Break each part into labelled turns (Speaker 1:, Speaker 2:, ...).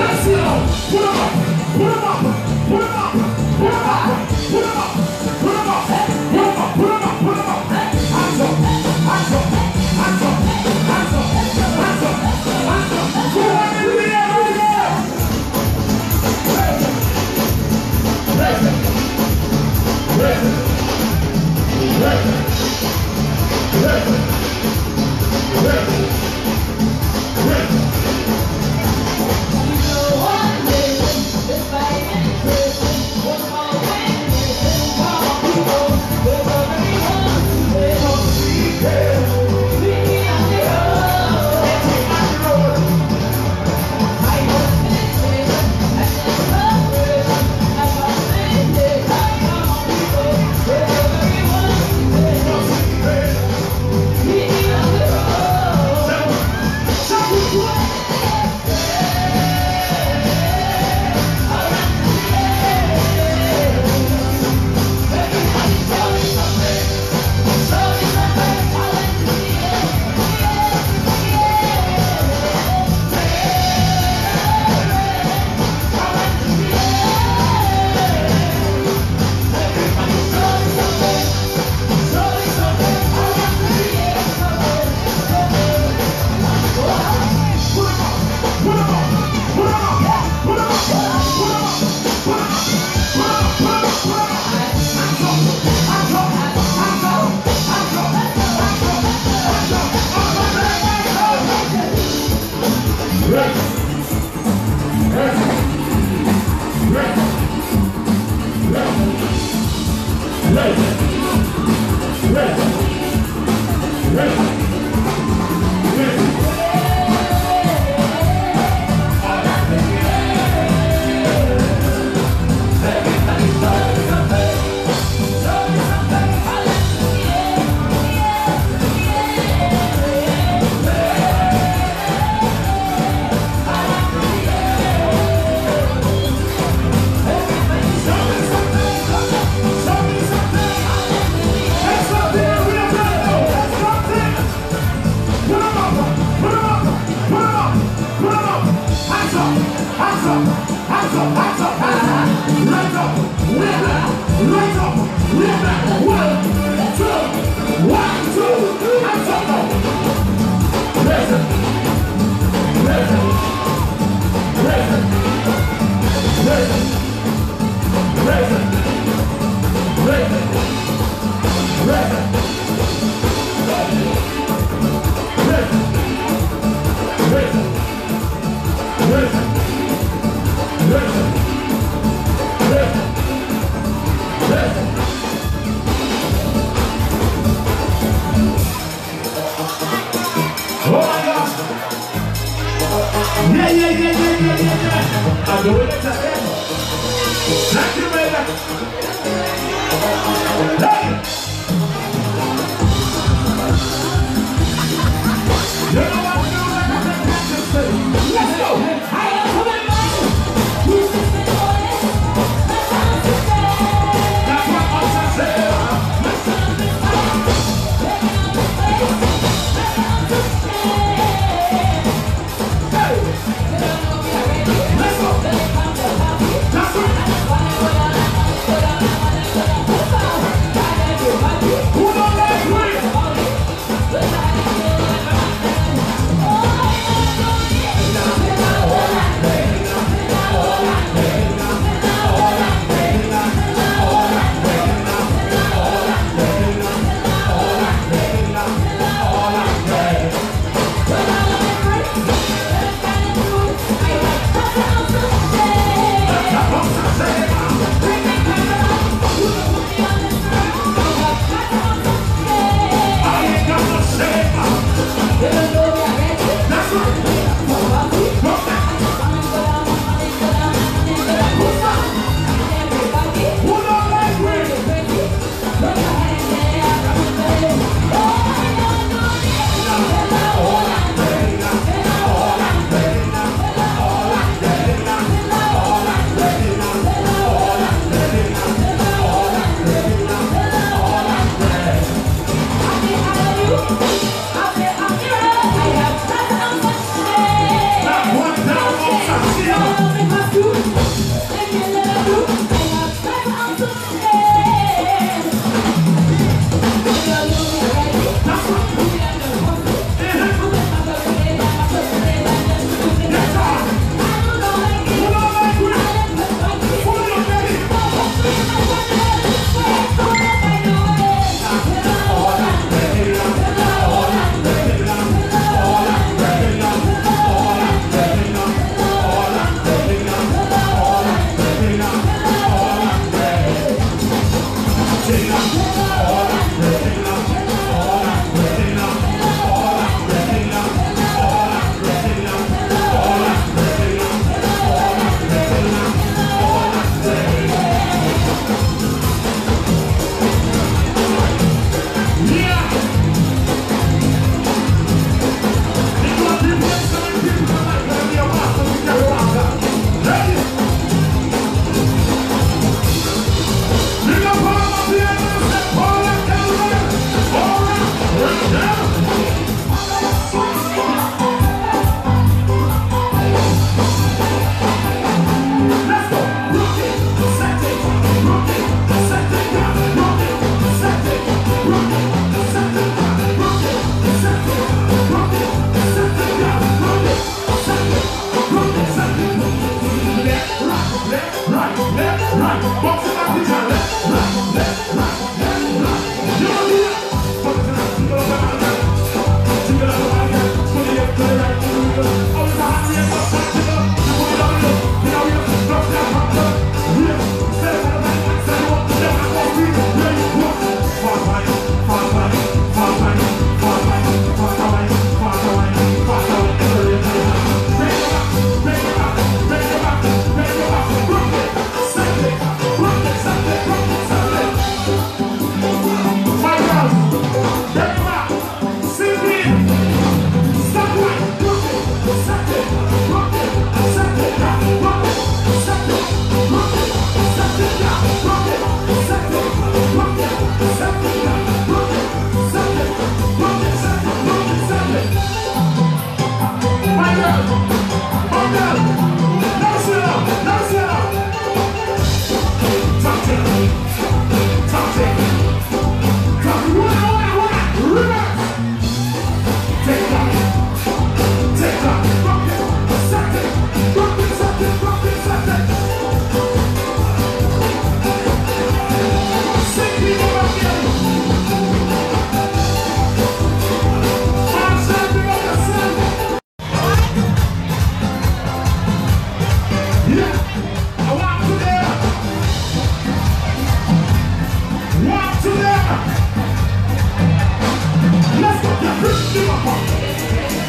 Speaker 1: Let's go.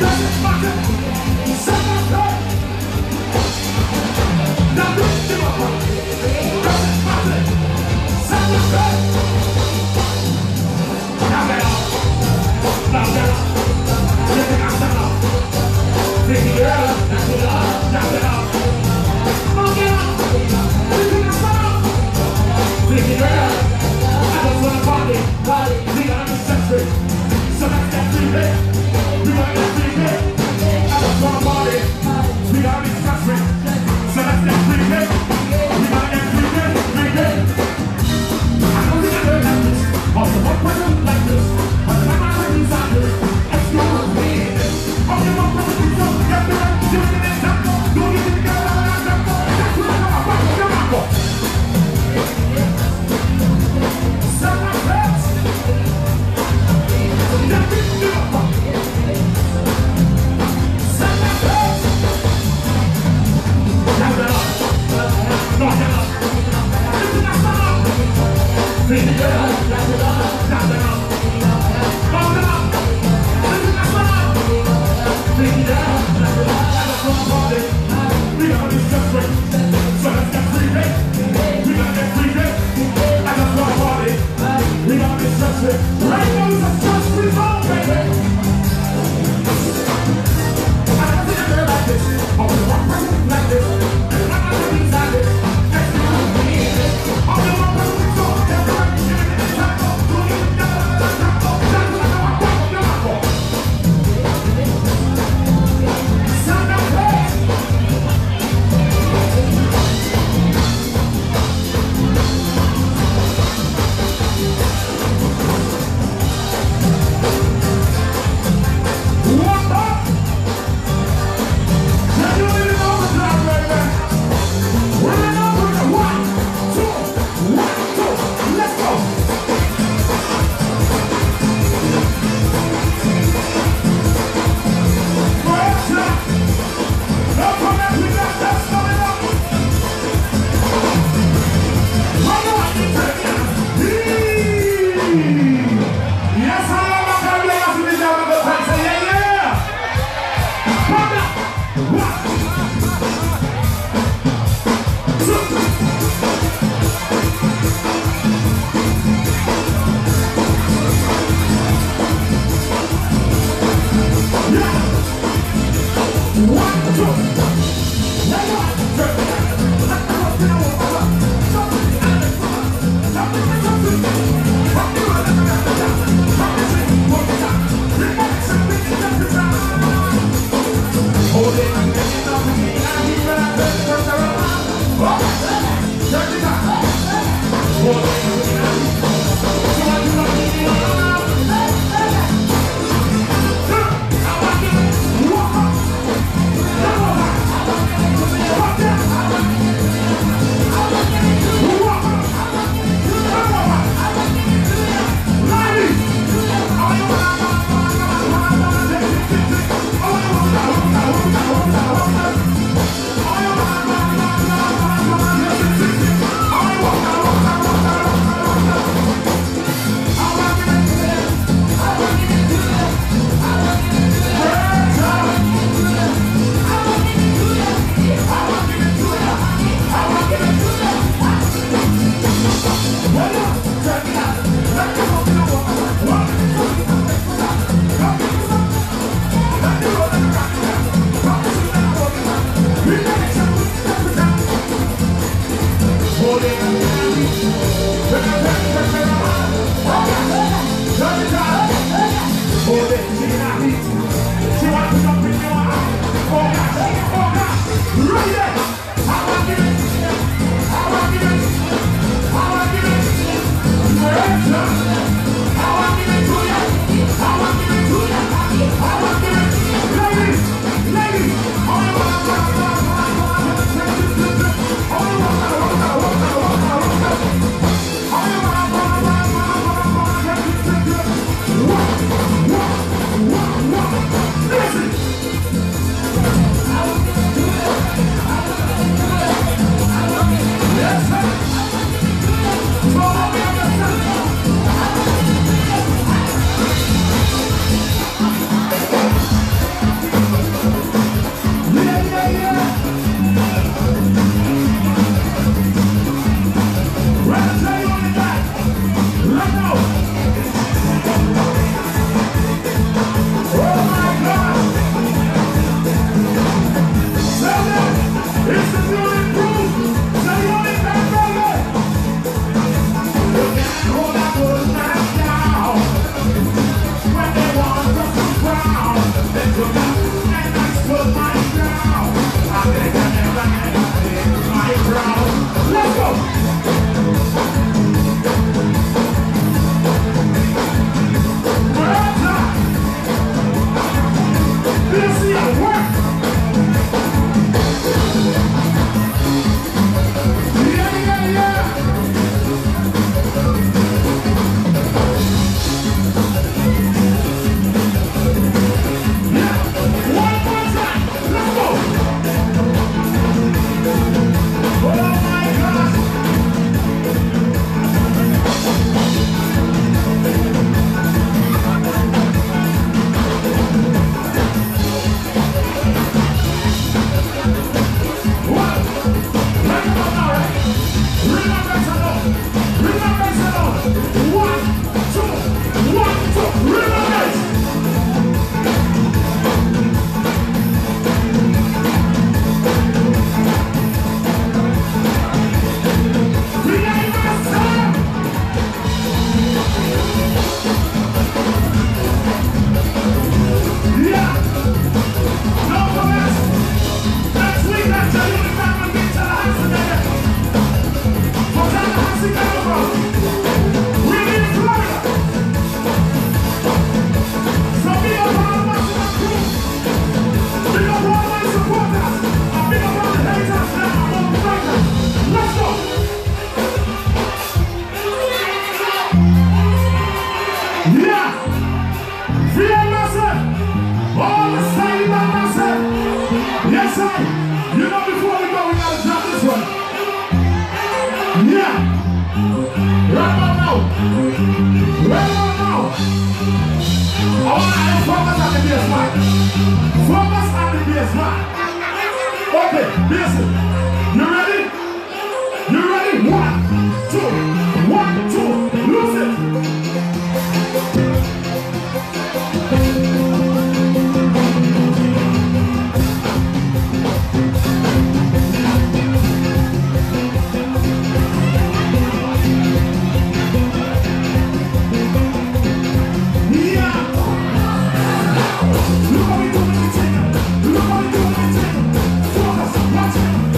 Speaker 1: Ladies! bass line. Focus on the bass line. Okay, listen. You ready? You ready? 1, 2, 1, 2. Lose it. Look how we doing it. Look how we doing it. Focus, watch it.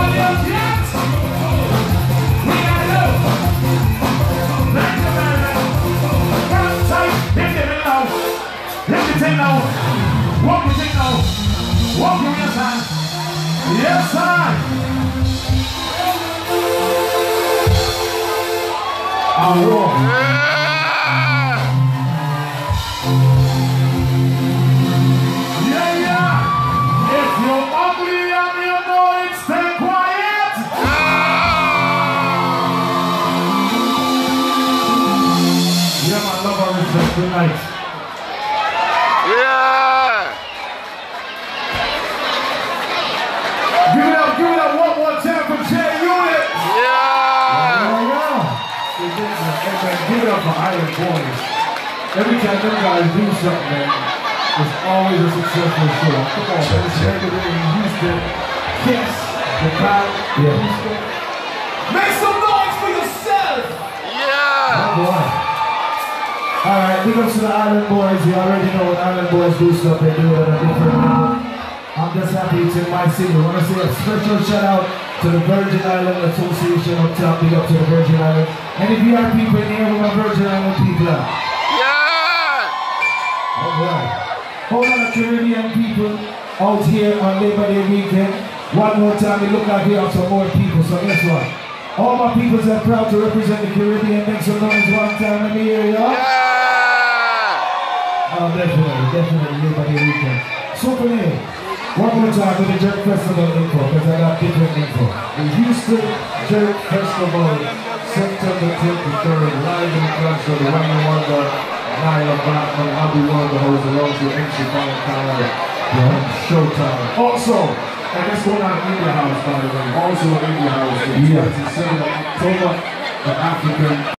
Speaker 1: audience yet? We gotta go. Thank you, man. Come tight. Hit the middle. Hit the thing now. Walk the thing now. Walk your yes, sir. Yes, sir. I'll walk. Good night.
Speaker 2: Yeah!
Speaker 1: Give it up one more time for JUNIT.
Speaker 2: Yeah!
Speaker 1: Give it up for Island Boys. Every time them guys do something, man, it's always a successful show. Come on, man, it's regular in Houston. Kes, the crowd, Houston. Make some noise for yourself!
Speaker 2: Yeah!
Speaker 1: Oh boy. Alright, big ups to the Island Boys. You already know when Island Boys do stuff, they do it at a different level. I'm just happy it's in my city. I want to say a special shout out to the Virgin Island Association up top. Big up to the Virgin Island. Any VR people in here with my Virgin Island people out?
Speaker 2: Yeah!
Speaker 1: Alright. Hold on, the Caribbean people out here on Labor Day weekend. One more time, we look like we have some more people, so guess what? All my people are proud to represent the Caribbean. Make some noise one time in the area.
Speaker 2: Yeah!
Speaker 1: Oh, definitely, Labor Day weekend. So for me, one more time with the Jerk Festival info, because I got different info. The Houston Jerk Festival, September 23rd, live in concert, the One and Wonder, Nyla Blackman, Abby Wonder, who's along to MC Fire, Showtime. Also, and that's going on in India House, by the way. Also in India House, the 27th of October, the African